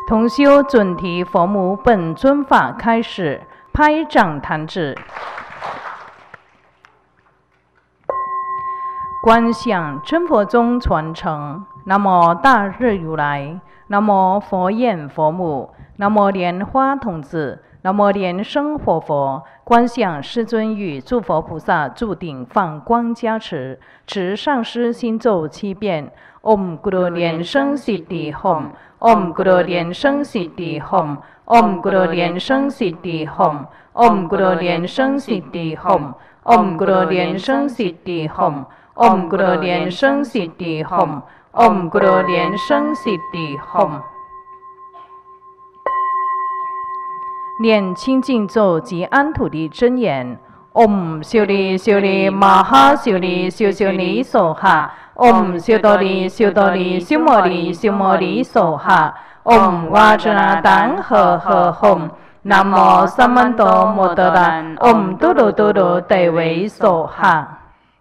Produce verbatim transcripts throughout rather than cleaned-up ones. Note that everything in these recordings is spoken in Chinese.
同修准提佛母本尊法开始，拍掌弹指。观想真佛宗传承。南无大日如来，南无佛眼佛母，南无莲花童子，南无莲生活佛。观想世尊与诸佛菩萨注顶放光加持，持上师心咒七遍。Om Guru Liên生Siddhi Hom Om Guru Liên生Siddhi Hom Om Guru Liên Sinh Siddhi Hom Om Guru Liên Sinh Siddhi Hom Om Guru Liên Sinh Siddhi Hom Om Guru Liên Sinh Siddhi Hom Om Guru Liên Sinh Siddhi Hom。念清净咒及安土地真言。Om 修利修利玛哈修利修修利梭哈。Om 修多利修多利修摩利修摩利梭哈。Om 瓦遮那丹呵呵吽。南无萨曼多摩德兰。Om 嘟噜嘟噜得维梭哈。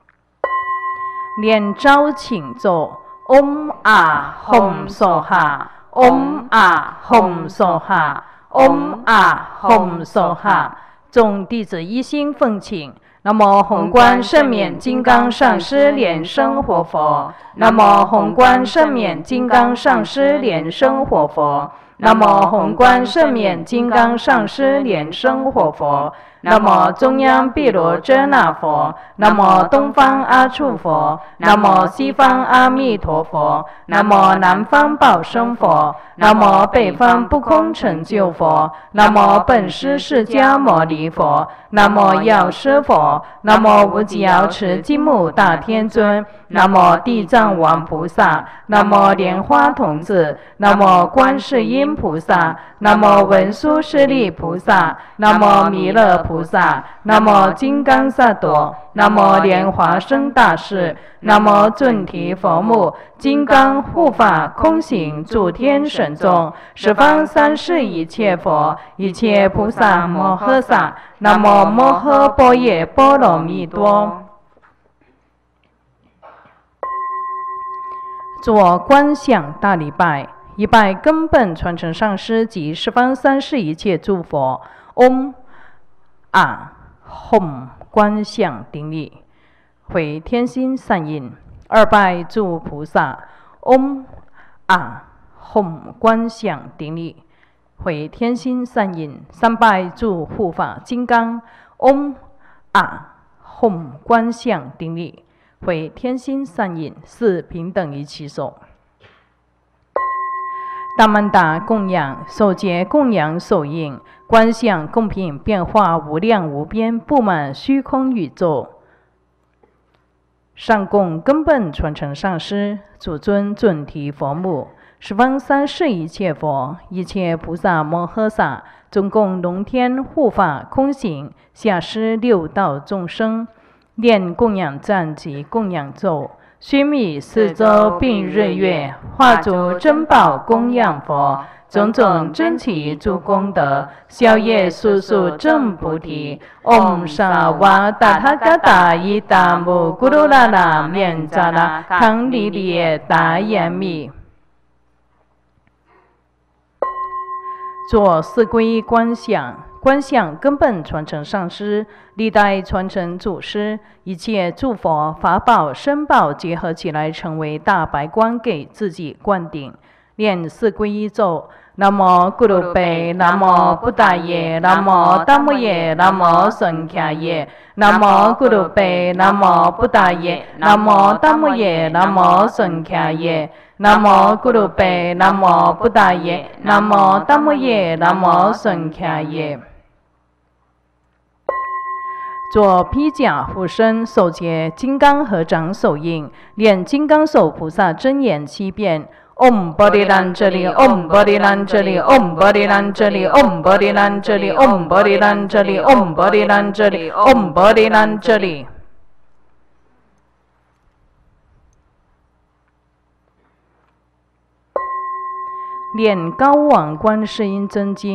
念招请咒。Om 啊吽梭哈。Om 啊吽梭哈。Om 啊吽梭哈。众弟子一心奉请。南无宏观圣冕金刚上师莲生活佛。南无宏观圣冕金刚上师莲生活佛。南无宏观圣冕金刚上师莲生活佛。南无中央毗罗遮那佛。南无东方阿处佛。南无西方阿弥陀佛。南无南方宝生佛。南无北方不空成就佛。南无本师释迦牟尼佛。南无药师佛。南无无极瑶池金木大天尊。南无地藏王菩萨。南无莲花童子。南无观世音菩萨。南无文殊师利菩萨。南无弥勒菩萨。南无金刚萨埵。南无莲华生大士。南无准提佛母。金刚护法空行诸天神众。十方三世一切佛。一切菩萨摩诃萨。南无摩诃般若波罗蜜多。做观想大礼拜，一拜根本传承上师及十方三世一切诸佛。嗡啊吽观想顶礼，回天心善印。二拜诸菩萨。嗡啊吽观想顶礼，回天心善印。三拜诸护法金刚。嗡啊吽观想顶礼，回天心善印。四平等于其手。大曼达供养，手结供养手印，观想供品变化无量无边，布满虚空宇宙。上供根本传承上师，主尊准提佛母，十方三世一切佛，一切菩萨摩诃萨，中共龙天护法空行，下施六道众生，念供养赞及供养咒。须弥四周并日月，化诸珍宝供养佛，种种珍奇诸功德，消业速速证菩提。唵萨瓦达他嘎达伊达姆咕噜啦啦面扎拉康里里达耶密。做四皈依观想，观想根本传承上师，历代传承祖师，一切诸佛法宝身宝结合起来，成为大白光，给自己灌顶。念四皈依咒。南无咕噜贝，南无布达耶，南无达摩耶，南无僧伽耶。南无咕噜贝，南无布达耶，南无达摩耶，南无僧伽耶。南无咕噜贝，南无布达耶，南无达摩耶，南无僧伽耶。做披甲护身，手结金刚合掌手印，念金刚手菩萨真言七遍。唵波利兰这里，唵波利兰这里，唵波利兰这里，唵波利兰这里，唵波利兰这里，唵波利兰这里，唵波利兰这里。念高王观世音真经，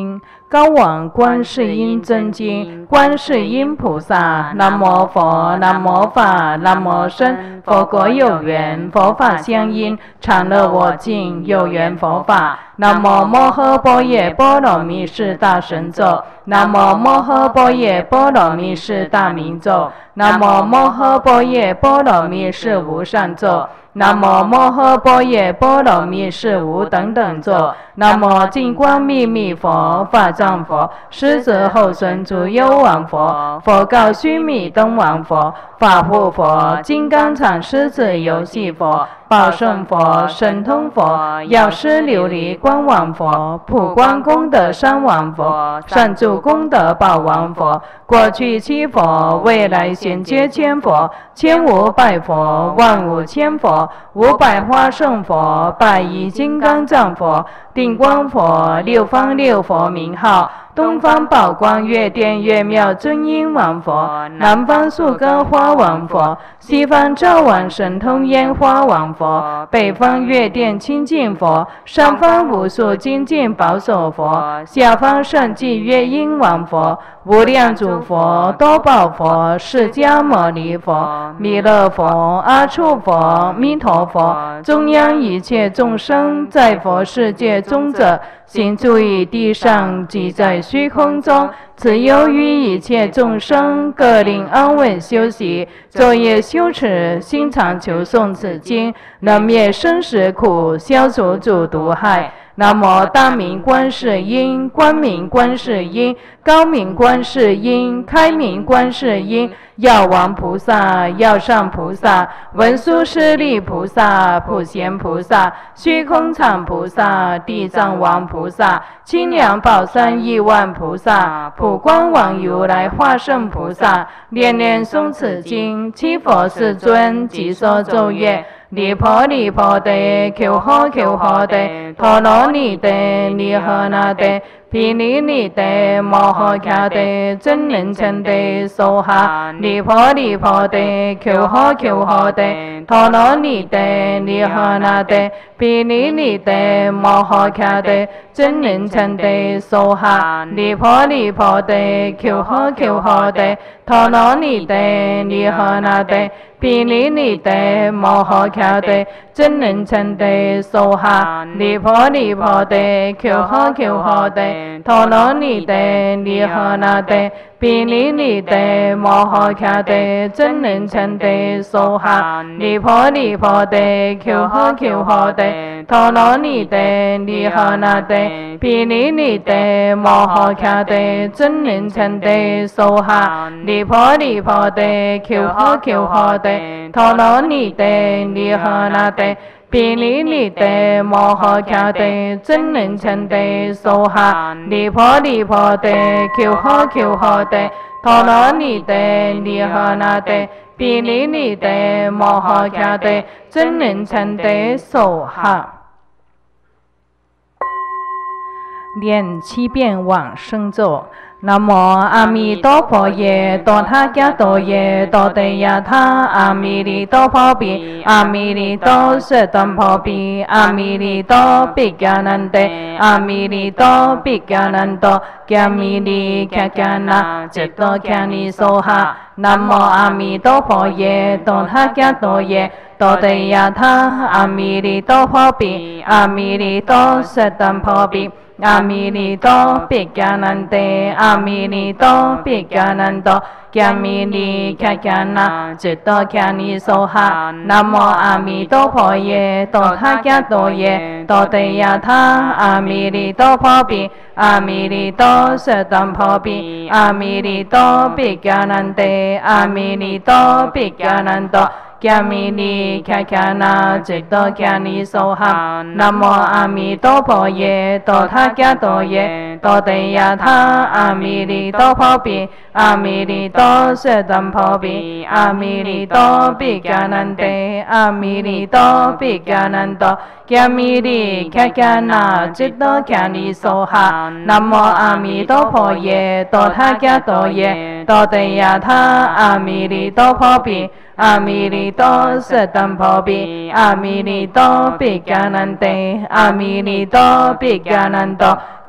高往观世音真经，观世音菩萨，南无佛，南无法，南无僧，佛国有缘，佛法相应，常乐我净，有缘佛法。南无摩诃般若波罗蜜是大神咒，南无摩诃般若波罗蜜是大明咒，南无摩诃般若波罗蜜是无上咒，南无摩诃般若波罗蜜是无等等咒，南无净光秘密佛，法藏佛，狮子后生诸幽王佛，佛告须弥灯王佛，法护佛，金刚常狮子游戏佛，宝胜佛，神通佛，药师琉璃光王佛，普光功德山王佛，善住功德宝王佛，过去七佛，未来现皆千佛，千无百佛，万无千佛，五百花胜佛，百亿金刚藏佛，定光佛，六方六佛名号，东方宝光月殿月妙尊音王佛，南方树根花王佛，西方照王神通烟花王佛，北方月殿清净佛，上方无数精进宝手佛，下方圣迹月音王佛，无量诸佛，多宝佛，释迦牟尼佛，弥勒佛，阿处佛，弥陀佛，中央一切众生，在佛世界中者，行住于地上，即在虚空中，此由于一切众生，各令安稳休息，昼夜修持，心常求诵此经，能灭生死苦，消除诸毒害。南无大明观世音，光明观世音，高明观世音，开明观世音，药王菩萨，药上菩萨，文殊师利菩萨，普贤菩萨，虚空常菩萨，地藏王菩萨，清凉宝山亿万菩萨，普光王如来化身菩萨，念念诵此经，七佛世尊即说咒曰：离婆离婆地，求呵求呵地，陀罗尼地，尼诃那地，毗尼尼地，摩诃迦地，真人称地，娑哈。离婆离婆地，求呵求呵地，陀罗尼地，尼诃那地，毗尼尼地，摩诃迦地，真人称地，娑哈。离婆离婆地，求呵求呵地，陀罗尼地，尼诃那地，毗尼尼地，摩诃迦地，真人称地，娑哈。离婆离婆地，求呵求呵地，陀罗尼地，尼诃那地，毗尼尼地，摩诃迦地，真人称地，娑哈。离婆离婆地，求呵求呵地，陀罗尼地，尼诃那地，毗尼尼地，摩诃迦地，真人称地，娑哈。离婆离婆地，求呵求呵地，陀罗尼地，尼诃那地，毗尼尼地，摩诃迦地，真人称地，娑哈。离婆离婆地，求呵求呵地，陀罗尼地，尼诃那地，毗尼尼地，摩诃迦地，真人称地，娑哈。念七遍往生咒。南无阿弥陀佛耶，多他伽多耶，多得亚他，阿弥利多婆毗，阿弥利多舍端婆毗，阿弥利多毗迦南得，阿弥利多毗迦南多，迦弥利迦迦那，จิต多迦尼娑哈。南无阿弥陀佛耶，多他伽多耶，多得亚他，阿弥利多婆毗，阿弥利多舍端婆毗，阿弥利多毗迦南得，阿弥利多毗迦南多，迦弥利迦迦那，จิต多迦尼娑哈。南无阿弥陀佛耶，多他伽多耶，多得亚他，阿弥利多婆毗，阿弥利多舍端婆毗，阿弥利多毗迦南得，阿弥利多毗迦南多，迦弥利迦迦那，จิต多迦尼娑哈。南无阿弥陀佛耶，多他伽多耶，多得亚他，阿弥利多婆毗，阿弥利多舍端婆毗，阿弥利多毗迦南得，阿弥利多毗迦南多，迦弥利迦迦那，จิต多迦尼娑哈。南无阿弥陀佛耶，多他伽多耶，多得亚他，阿弥利多婆毗，阿弥利多舍端婆毗，阿弥利多毗迦南得，阿弥利多毗迦南多，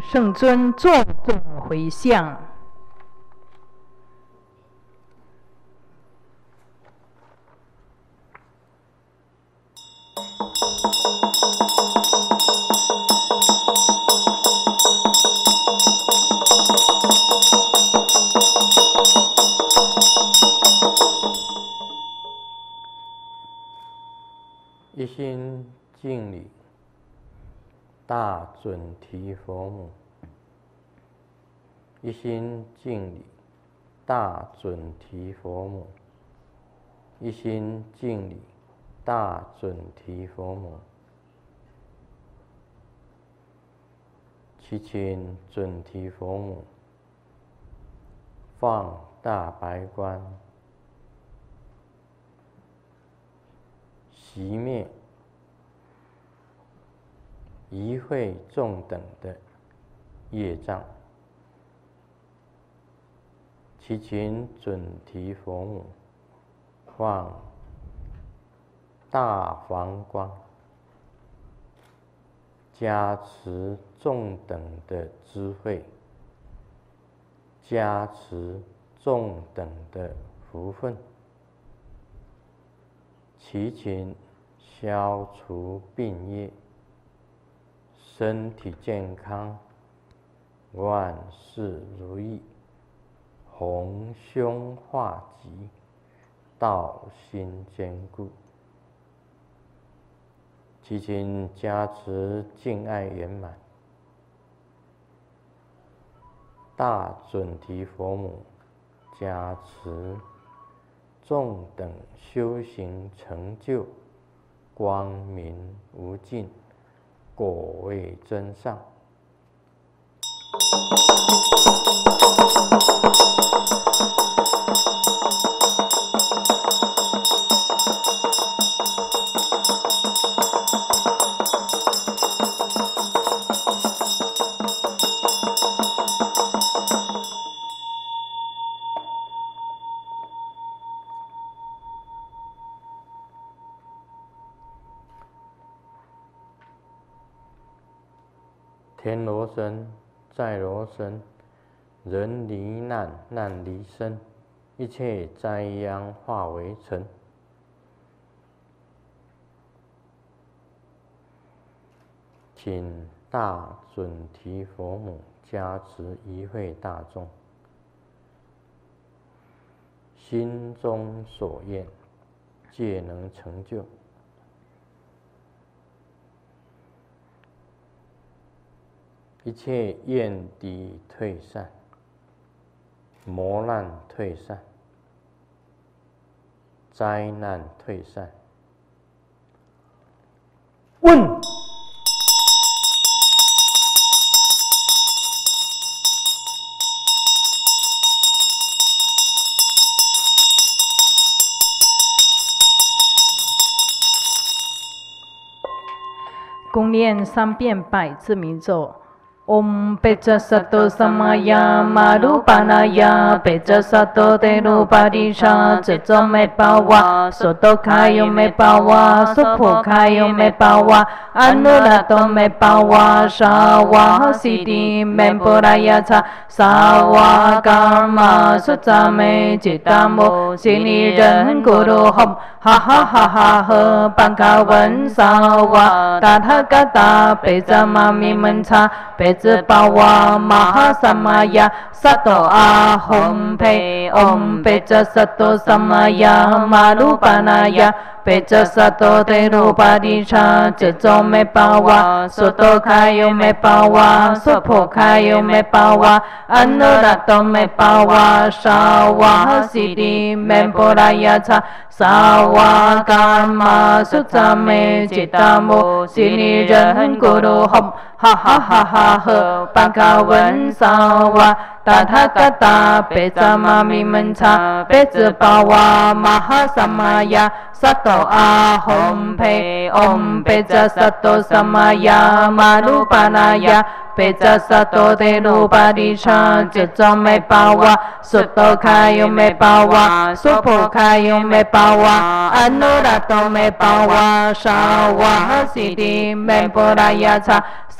圣尊众众回向。 一心敬礼大准提佛母，一心敬礼大准提佛母，一心敬礼大准提佛母。祈请准提佛母放大白光，熄灭一会众等的业障。祈请准提佛母放大黄光，加持众等的智慧，加持众等的福分。祈请消除病业，身体健康，万事如意，弘凶化吉，道心坚固。祈请加持敬爱圆满，大准提佛母加持众等修行成就光明无尽，果位真上。天罗身，在罗身，人离难，难离身，一切灾殃化为尘。请大准提佛母加持一会大众，心中所愿，皆能成就。一切怨敌退散，磨难退散，灾难退散。问。 共念三遍百字明咒。Om Pecha Sato Samaya Marupanaya Pecha Sato Terupadisha Ceto Me Pawa Soto Kayo Me Pawa Sopo Kayo Me Pawa Anurato Me Pawa Shawa Siddhi Memporayata Sawa Karma Sutta Me Chitamo Sini Ren Guru Hom Ha ha ha ha ha Bhagavan Sawa Tathagata Pecha Mami Mancha Pecha Pawa Mahasamaya Sato Ahom Pe Om Pecha Sato Samaya Marupanaya Pecha Sato Terupadisha Ceto Me Pawa Soto Kayo Me Pawa Sopo Kayo Me Pawa Anurato Me Pawa Shawa Siddhi Memporayata Sawa Karma Sutta Me Chitamo Sini Ren Guru Hom Ha ha ha ha ha Bhagavan Sawa Tathagata Pecha Mami Mancha Pecha Pawa Mahasamaya Sato Ahom Pe Om Pecha Sato Samaya Marupanaya Pecha Sato Terupadisha Ceto Me Pawa Soto Kayo Me Pawa Sopo Kayo Me Pawa Anurato Me Pawa Shawa Siddhi Memporayata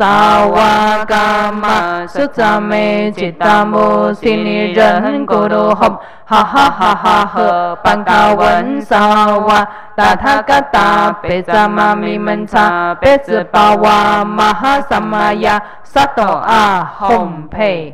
萨瓦伽玛苏扎美吉达穆悉尼人咕噜吽，哈哈哈哈呵，班卡文萨瓦达他嘎达贝扎玛咪门查贝兹巴瓦玛哈萨玛呀萨多阿吽佩。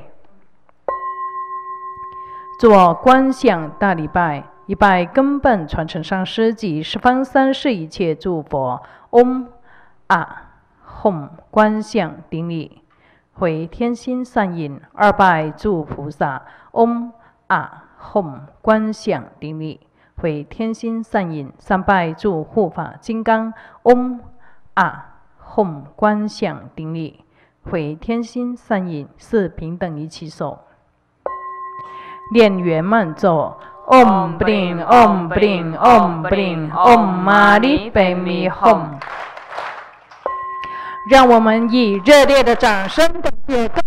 做观想大礼拜，一拜根本传承上师及十方三世一切诸佛。嗡啊吽观想顶礼，回天心善引。二拜诸菩萨。嗡啊吽观想顶礼，回天心善引。三拜诸护法金刚。嗡啊吽观想顶礼，回天心善引。四平等一起手。念圆满咒。Om Bring Om Bring Om Bring Om Mani Padme Hum。让我们以热烈的掌声感谢。